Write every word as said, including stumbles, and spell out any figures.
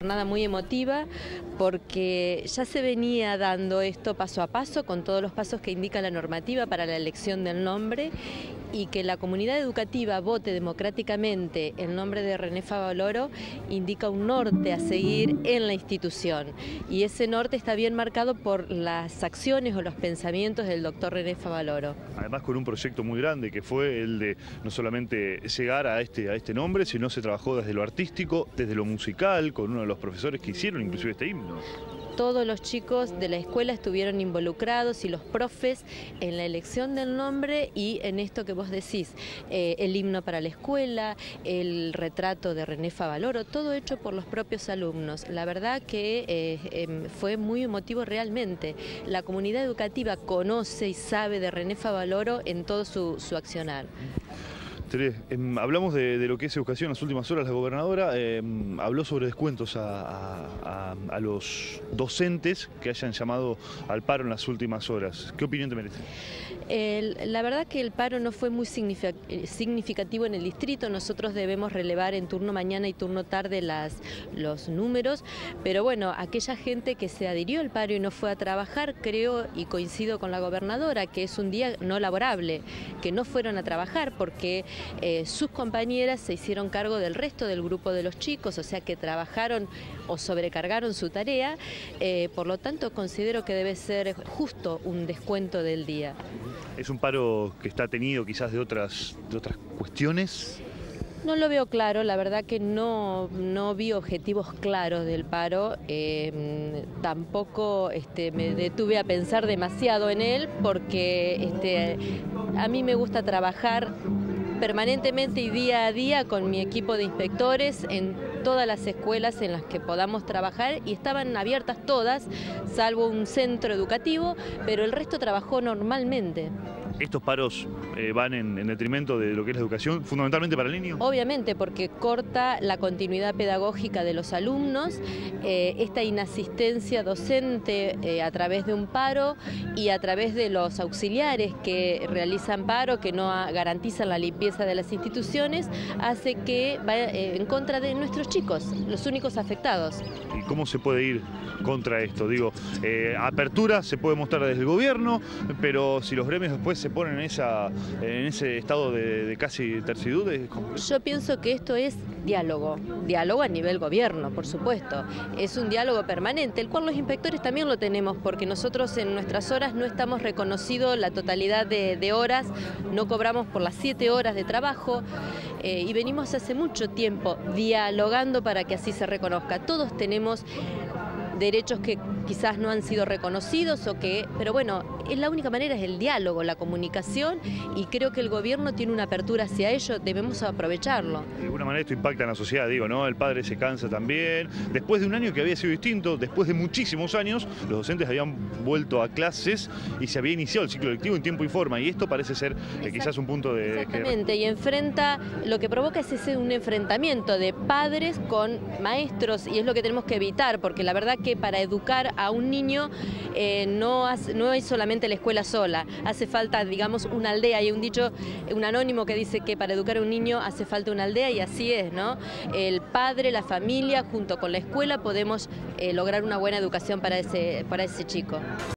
jornada muy emotiva porque ya se venía dando esto paso a paso con todos los pasos que indica la normativa para la elección del nombre, y que la comunidad educativa vote democráticamente el nombre de René Favaloro indica un norte a seguir en la institución, y ese norte está bien marcado por las acciones o los pensamientos del doctor René Favaloro. Además, con un proyecto muy grande que fue el de no solamente llegar a este, a este nombre, sino se trabajó desde lo artístico, desde lo musical, con uno de los profesores que hicieron inclusive este himno. Todos los chicos de la escuela estuvieron involucrados, y los profes, en la elección del nombre y en esto que vos decís, eh, el himno para la escuela, el retrato de René Favaloro, todo hecho por los propios alumnos. La verdad que eh, eh, fue muy emotivo realmente. La comunidad educativa conoce y sabe de René Favaloro en todo su, su accionar. Tere, eh, hablamos de, de lo que es educación en las últimas horas. La gobernadora eh, habló sobre descuentos a, a, a, a los docentes que hayan llamado al paro en las últimas horas. ¿Qué opinión te merece? El, la verdad que el paro no fue muy significativo en el distrito. Nosotros debemos relevar en turno mañana y turno tarde las, los números, pero bueno, aquella gente que se adhirió al paro y no fue a trabajar, creo y coincido con la gobernadora que es un día no laborable, que no fueron a trabajar porque eh, sus compañeras se hicieron cargo del resto del grupo de los chicos, o sea que trabajaron o sobrecargaron su tarea, eh, por lo tanto considero que debe ser justo un descuento del día. ¿Es un paro que está tenido quizás de otras, de otras cuestiones? No lo veo claro, la verdad que no, no vi objetivos claros del paro, eh, tampoco este, me detuve a pensar demasiado en él porque este, a mí me gusta trabajar permanentemente y día a día con mi equipo de inspectores en todas las escuelas en las que podamos trabajar, y estaban abiertas todas, salvo un centro educativo, pero el resto trabajó normalmente. ¿Estos paros eh, van en, en detrimento de lo que es la educación, fundamentalmente para el niño? Obviamente, porque corta la continuidad pedagógica de los alumnos, eh, esta inasistencia docente eh, a través de un paro y a través de los auxiliares que realizan paro, que no garantizan la limpieza de las instituciones, hace que vaya eh, en contra de nuestros chicos, los únicos afectados. ¿Y cómo se puede ir contra esto? Digo, eh, apertura se puede mostrar desde el gobierno, pero si los gremios después se ponen en, esa, en ese estado de, de casi tercidud. Yo pienso que esto es diálogo, diálogo a nivel gobierno, por supuesto. Es un diálogo permanente, el cual los inspectores también lo tenemos, porque nosotros en nuestras horas no estamos reconocidos la totalidad de, de horas, no cobramos por las siete horas de trabajo, eh, y venimos hace mucho tiempo dialogando para que así se reconozca. Todos tenemos derechos que quizás no han sido reconocidos, o que, pero bueno, es la única manera, es el diálogo, la comunicación, y creo que el gobierno tiene una apertura hacia ello, debemos aprovecharlo. De alguna manera esto impacta en la sociedad, digo, ¿no? El padre se cansa también. Después de un año que había sido distinto, después de muchísimos años, los docentes habían vuelto a clases y se había iniciado el ciclo lectivo en tiempo y forma, y esto parece ser eh, quizás un punto de... Exactamente, que... y enfrenta, lo que provoca es ese un enfrentamiento de padres con maestros, y es lo que tenemos que evitar, porque la verdad que para educar a un niño eh, no, hace, no hay solamente la escuela sola, hace falta, digamos, una aldea. Hay un dicho, un anónimo que dice que para educar a un niño hace falta una aldea, y así es, ¿no? El padre, la familia, junto con la escuela, podemos eh, lograr una buena educación para ese, para ese chico.